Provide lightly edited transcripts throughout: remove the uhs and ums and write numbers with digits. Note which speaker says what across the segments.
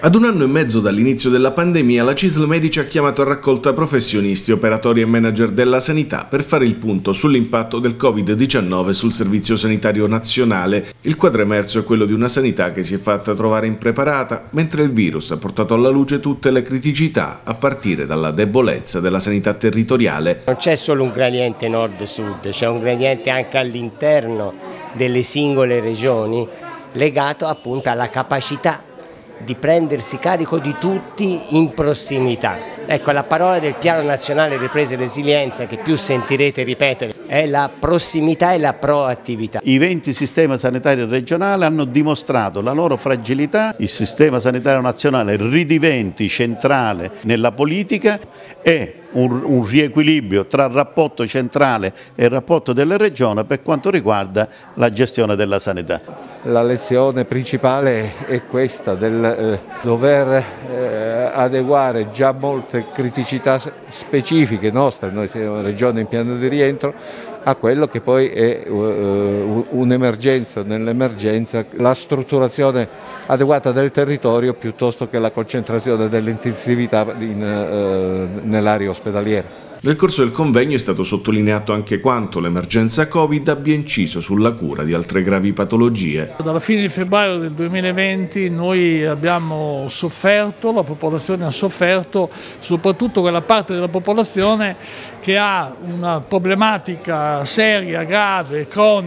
Speaker 1: Ad un anno e mezzo dall'inizio della pandemia, la CISL Medici ha chiamato a raccolta professionisti, operatori e manager della sanità per fare il punto sull'impatto del Covid-19 sul Servizio Sanitario Nazionale. Il quadro emerso è quello di una sanità che si è fatta trovare impreparata, mentre il virus ha portato alla luce tutte le criticità, a partire dalla debolezza della sanità territoriale.
Speaker 2: Non c'è solo un gradiente nord-sud, c'è un gradiente anche all'interno delle singole regioni, legato appunto alla capacità di prendersi carico di tutti in prossimità. Ecco, la parola del Piano Nazionale Ripresa e Resilienza che più sentirete ripetere è la prossimità e la proattività.
Speaker 3: I 20 sistemi sanitari regionali hanno dimostrato la loro fragilità, il sistema sanitario nazionale ridiventi centrale nella politica e un riequilibrio tra il rapporto centrale e il rapporto delle regioni per quanto riguarda la gestione della sanità.
Speaker 4: La lezione principale è questa, del dover adeguare già molte criticità specifiche nostre, noi siamo una regione in piano di rientro, a quello che poi è un'emergenza nell'emergenza, la strutturazione adeguata del territorio piuttosto che la concentrazione dell'intensività nell'area ospedaliera.
Speaker 1: Nel corso del convegno è stato sottolineato anche quanto l'emergenza Covid abbia inciso sulla cura di altre gravi patologie.
Speaker 5: Dalla fine di febbraio del 2020 noi abbiamo sofferto, la popolazione ha sofferto, soprattutto quella parte della popolazione che ha una problematica seria, grave,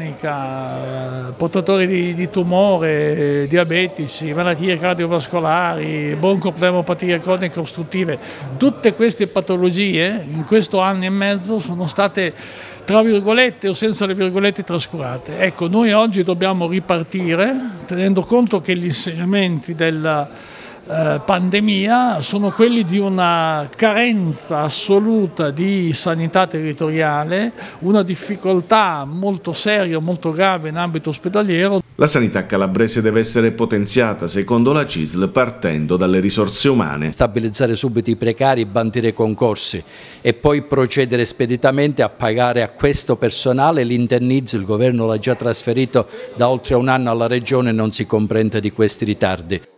Speaker 5: cronica, portatori di tumore, diabetici, malattie cardiovascolari, broncopneumopatie croniche ostruttive. Tutte queste patologie in questo anno e mezzo sono state, tra virgolette o senza le virgolette, trascurate. Ecco, noi oggi dobbiamo ripartire tenendo conto che gli insegnamenti della pandemia sono quelli di una carenza assoluta di sanità territoriale, una difficoltà molto seria, molto grave in ambito ospedaliero.
Speaker 1: La sanità calabrese deve essere potenziata, secondo la CISL, partendo dalle risorse umane.
Speaker 6: Stabilizzare subito i precari, bandire concorsi e poi procedere speditamente a pagare a questo personale l'indennizzo. Il governo l'ha già trasferito da oltre un anno alla regione e non si comprende di questi ritardi.